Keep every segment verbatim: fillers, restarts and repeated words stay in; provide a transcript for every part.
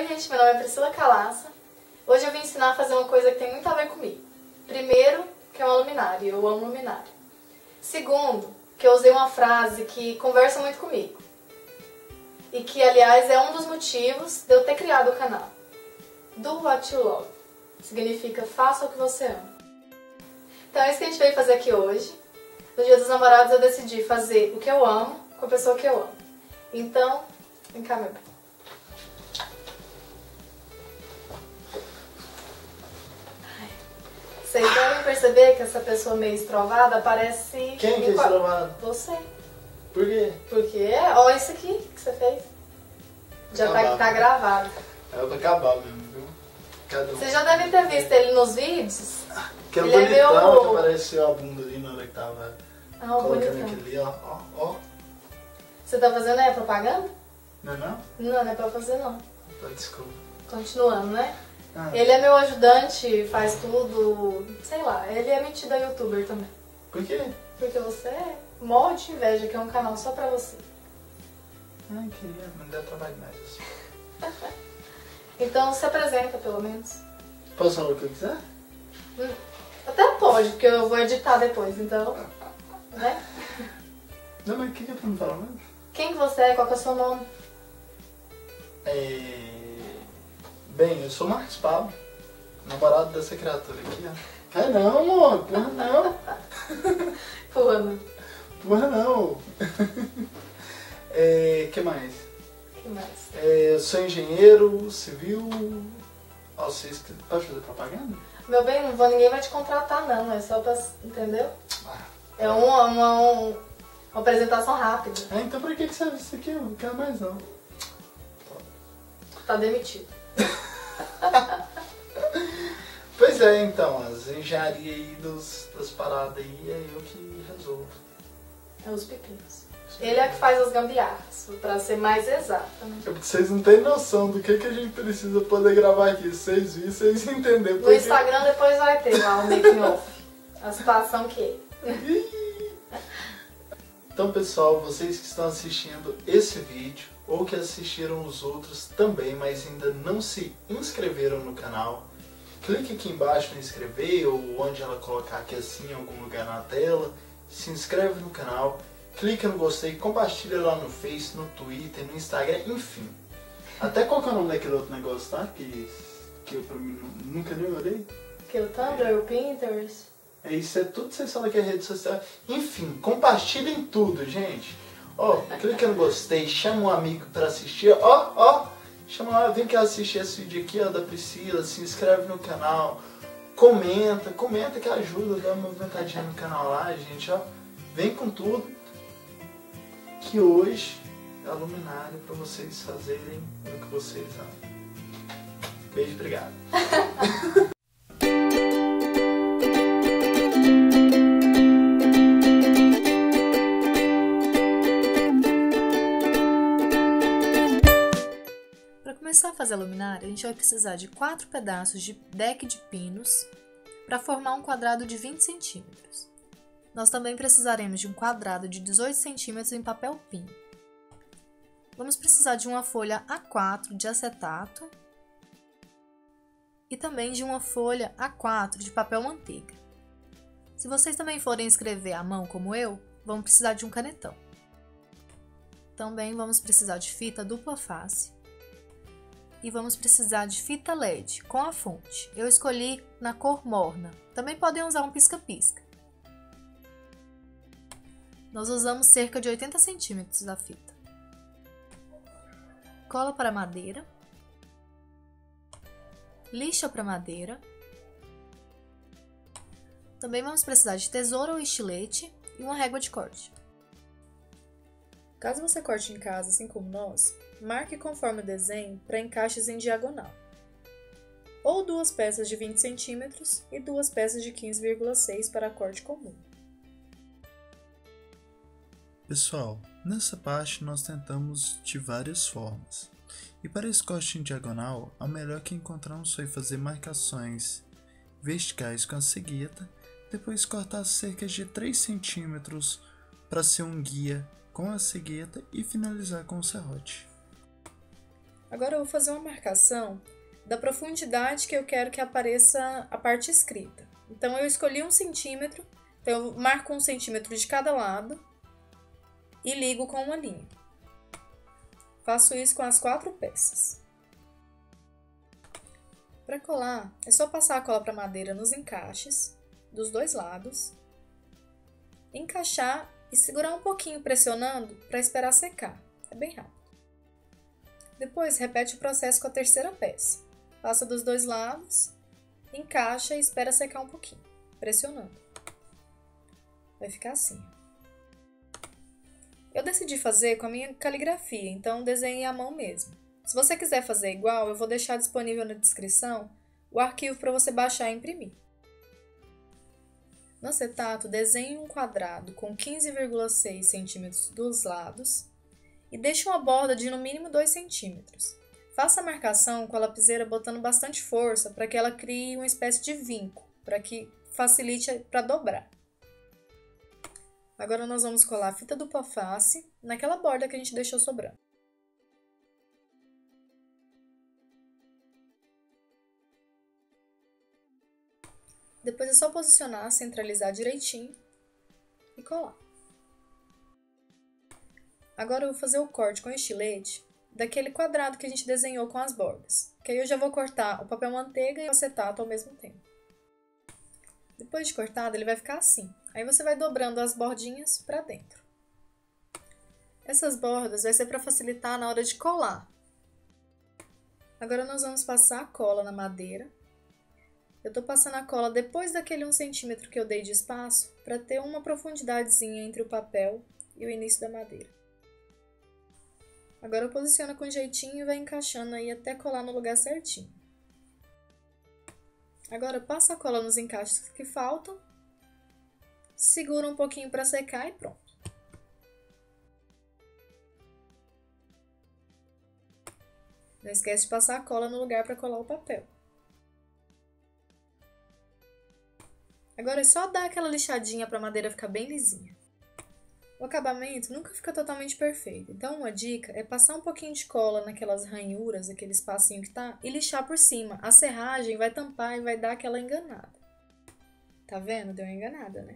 Oi gente, meu nome é Priscila Calaça. Hoje eu vim ensinar a fazer uma coisa que tem muito a ver comigo. Primeiro, que é uma luminária, eu amo luminária. Segundo, que eu usei uma frase que conversa muito comigo. E que, aliás, é um dos motivos de eu ter criado o canal. Do what you love. Significa faça o que você ama. Então é isso que a gente veio fazer aqui hoje. No Dia dos Namorados eu decidi fazer o que eu amo com a pessoa que eu amo. Então, vem cá, meu bem. Vocês devem perceber que essa pessoa meio estrovada parece... Quem que é estrovado? Você. Por quê? Porque, olha isso aqui que você fez. Já tá, tá gravado. É pra acabar mesmo, viu? Cada um. Vocês já devem ter visto ele nos vídeos. Que é ele bonitão, é meu... que apareceu a bunda ali na hora que tava ah, colocando bonitão. aquele ali, ó, ó, ó. Você tá fazendo aí a propaganda? Não é não? Não, não é pra fazer não. Tá, desculpa. Continuando, né? Ah. Ele é meu ajudante, faz tudo, sei lá, ele é metido a youtuber também. Por quê? Porque você morre de inveja, que é um canal só pra você. Ai, queria, mas deve trabalhar mais assim. Então se apresenta pelo menos. Posso falar o que eu quiser? Hum, até pode, porque eu vou editar depois, então, né? Não, mas o que que é pra não falar mesmo? Quem que você é? Qual que é o seu nome? É... Bem, eu sou Marcos Pablo, namorado dessa criatura aqui, ó. Ah não, amor, porra não. Porra, não. Porra não. É, que mais? Que mais? É, eu sou engenheiro civil. Ó, vocês pode fazer propaganda? Meu bem, não vou, ninguém vai te contratar não, é só pra, entendeu? Ah, É uma, uma, uma apresentação rápida. ah, então pra que que serve isso aqui? Eu não quero mais não. Tá demitido. Pois é, então, as engenharias aí dos, das paradas aí é eu que resolvo. É os pepinos. Ele é que faz as gambiarras, pra ser mais exata, né? É porque vocês não têm noção do que, que a gente precisa poder gravar aqui. Se vocês virem, vocês entenderem. No Instagram depois vai ter lá o making off. A situação que é. Então, pessoal, vocês que estão assistindo esse vídeo ou que assistiram os outros também, mas ainda não se inscreveram no canal, clique aqui embaixo no inscrever ou onde ela colocar aqui assim em algum lugar na tela, se inscreve no canal, clica no gostei, compartilha lá no Face, no Twitter, no Instagram, enfim. Até qual que é o nome daquele outro negócio, tá? Que, que eu pra mim nunca nem olhei. Que o Tumblr, o Pinterest. É isso, é tudo que vocês falam que é rede social. Enfim, compartilhem tudo, gente. Ó, clica no gostei, chama um amigo pra assistir. Ó, ó, chama lá, vem cá assistir esse vídeo aqui, ó, da Priscila. Se inscreve no canal, comenta, comenta que ajuda, dá uma movimentadinha no canal lá, gente, ó. Vem com tudo, que hoje é a luminária pra vocês fazerem o que vocês amam. Beijo, obrigado. Para começar a fazer a luminária, a gente vai precisar de quatro pedaços de deck de pinos para formar um quadrado de vinte centímetros. Nós também precisaremos de um quadrado de dezoito centímetros em papel pin. Vamos precisar de uma folha A quatro de acetato e também de uma folha A quatro de papel manteiga. Se vocês também forem escrever à mão como eu, vão precisar de um canetão. Também vamos precisar de fita dupla face. E vamos precisar de fita L E D com a fonte. Eu escolhi na cor morna. Também podem usar um pisca-pisca. Nós usamos cerca de oitenta centímetros da fita. Cola para madeira. Lixa para madeira. Também vamos precisar de tesoura ou estilete e uma régua de corte. Caso você corte em casa, assim como nós, marque conforme o desenho para encaixes em diagonal. Ou duas peças de vinte centímetros e duas peças de quinze vírgula seis para corte comum. Pessoal, nessa parte nós tentamos de várias formas. E para esse corte em diagonal, a melhor que encontramos foi fazer marcações verticais com a cegueta, depois cortar cerca de três centímetros para ser um guia com a cegueta e finalizar com o serrote. Agora eu vou fazer uma marcação da profundidade que eu quero que apareça a parte escrita. Então eu escolhi um centímetro, então eu marco um centímetro de cada lado e ligo com uma linha. Faço isso com as quatro peças. Para colar, é só passar a cola para madeira nos encaixes dos dois lados, encaixar e segurar um pouquinho pressionando para esperar secar. É bem rápido. Depois repete o processo com a terceira peça. Passa dos dois lados, encaixa e espera secar um pouquinho, pressionando. Vai ficar assim. Eu decidi fazer com a minha caligrafia, então desenhei à mão mesmo. Se você quiser fazer igual, eu vou deixar disponível na descrição o arquivo para você baixar e imprimir. No acetato, desenhe um quadrado com quinze vírgula seis centímetros dos lados e deixe uma borda de no mínimo dois centímetros. Faça a marcação com a lapiseira botando bastante força para que ela crie uma espécie de vinco, para que facilite para dobrar. Agora nós vamos colar a fita dupla face naquela borda que a gente deixou sobrando. Depois é só posicionar, centralizar direitinho e colar. Agora eu vou fazer o corte com estilete daquele quadrado que a gente desenhou com as bordas. Que aí eu já vou cortar o papel manteiga e o acetato ao mesmo tempo. Depois de cortado, ele vai ficar assim. Aí você vai dobrando as bordinhas para dentro. Essas bordas vai ser para facilitar na hora de colar. Agora nós vamos passar a cola na madeira. Eu estou passando a cola depois daquele um centímetro que eu dei de espaço para ter uma profundidadezinha entre o papel e o início da madeira. Agora posiciona com jeitinho e vai encaixando aí até colar no lugar certinho. Agora passa a cola nos encaixes que faltam, segura um pouquinho para secar e pronto. Não esquece de passar a cola no lugar para colar o papel. Agora é só dar aquela lixadinha para a madeira ficar bem lisinha. O acabamento nunca fica totalmente perfeito, então uma dica é passar um pouquinho de cola naquelas ranhuras, aquele espacinho que tá, e lixar por cima. A serragem vai tampar e vai dar aquela enganada. Tá vendo? Deu uma enganada, né?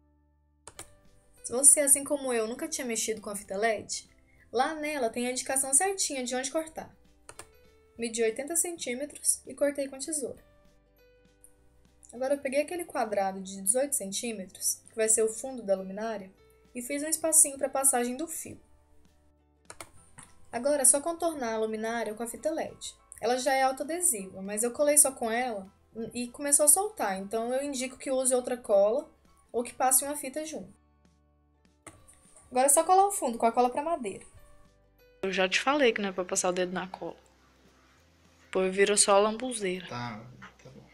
Se você, assim como eu, nunca tinha mexido com a fita L E D, lá nela tem a indicação certinha de onde cortar. Medi oitenta centímetros e cortei com tesoura. Agora eu peguei aquele quadrado de dezoito centímetros, que vai ser o fundo da luminária, e fiz um espacinho para a passagem do fio. Agora é só contornar a luminária com a fita L E D. Ela já é autoadesiva, mas eu colei só com ela e começou a soltar, então eu indico que use outra cola ou que passe uma fita junto. Agora é só colar o fundo com a cola para madeira. Eu já te falei que não é para passar o dedo na cola. Depois vira só lambuzeira. Tá, tá bom.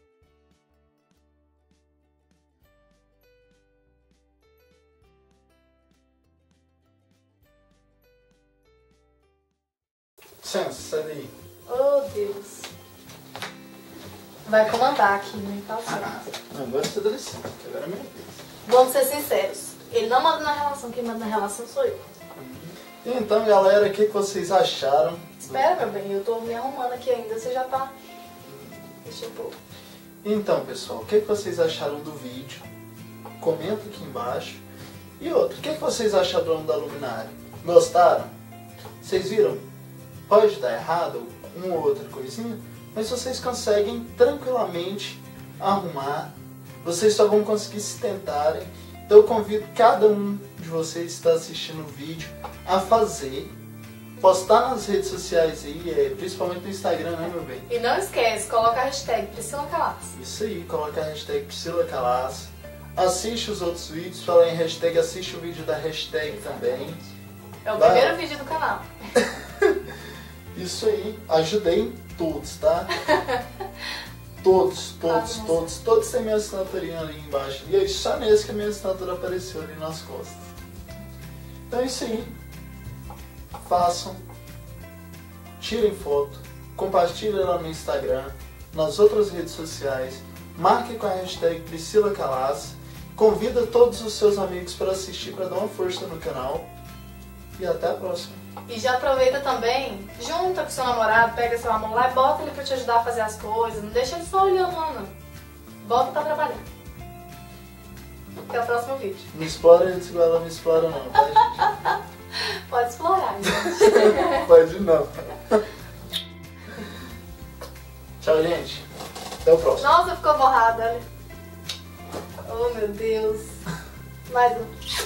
Licença, sai daí. Oh, Deus. Vai comandar aqui, né? Tá certo. Agora você dá licença, agora é minha vez. Vamos ser sinceros. Ele não manda na relação, quem manda na relação sou eu. Então, galera, o que, que vocês acharam? Espera, meu bem, eu tô me arrumando aqui ainda, você já tá... Deixa eu pôr. Então, pessoal, o que, que vocês acharam do vídeo? Comenta aqui embaixo. E outro, o que, que vocês acharam da luminária? Gostaram? Vocês viram? Pode dar errado, uma ou outra coisinha, mas vocês conseguem tranquilamente arrumar. Vocês só vão conseguir se tentarem. Então eu convido cada um de vocês que está assistindo o vídeo a fazer, postar nas redes sociais aí, principalmente no Instagram, né, meu bem? E não esquece, coloca a hashtag Priscila Calaço. Isso aí, coloca a hashtag Priscila Calaço. Assiste os outros vídeos, fala em hashtag, assiste o vídeo da hashtag também. É o Vai. primeiro vídeo do canal. Isso aí, ajudei em todos, tá? Todos, todos, Ah, todos, todos têm minha assinaturinha ali embaixo. E aí, só nesse que a minha assinatura apareceu ali nas costas. Então é isso aí. Façam. Tirem foto. Compartilhem lá no Instagram. Nas outras redes sociais. Marquem com a hashtag Priscila Calaço. Convida todos os seus amigos para assistir, para dar uma força no canal. E até a próxima. E já aproveita também, junta com seu namorado, pega seu amor lá e bota ele pra te ajudar a fazer as coisas. Não deixa ele só olhando lá, não. Bota pra trabalhar. Até o próximo vídeo. Me explora antes igual ela me explora não, tá, gente? Pode explorar, gente. Pode não. Tchau, gente. Até o próximo. Nossa, ficou borrada, olha. Oh, meu Deus. Mais um.